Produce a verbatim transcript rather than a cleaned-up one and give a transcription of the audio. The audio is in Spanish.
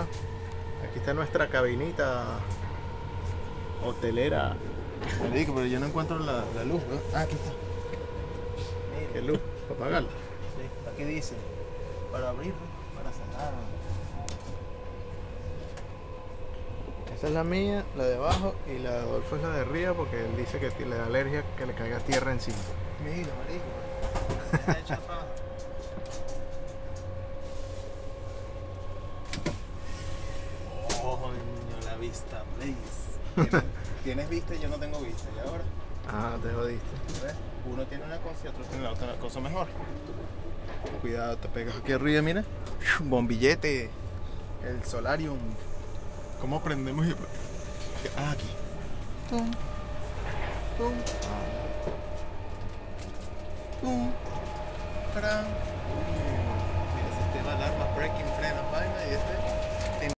acá. Aquí está nuestra cabinita hotelera. Marico, pero yo no encuentro la, la luz, ¿no? Ah, aquí está. ¿Qué luz? ¿Para apagarla? Sí, aquí dice, para abrir, para cerrar. Esa es la mía, la de abajo, y la de Adolfo es la de arriba porque él dice que le da alergia que le caiga tierra encima. Mira, marico, está hecha paja. Oh, coño, la vista, please. ¿Tienes, tienes vista y yo no tengo vista, ¿y ahora? Ah, te jodiste. ¿Ves? Uno tiene una cosa y otro tiene la otra cosa mejor. Cuidado, te pegas aquí arriba, mira. Bombillete. El solarium. ¿Cómo prendemos? Y... Ah, aquí. Tum. Tum. Tum. Tarán. Mira, sistema de alarma, braking, frenos, vaina y este.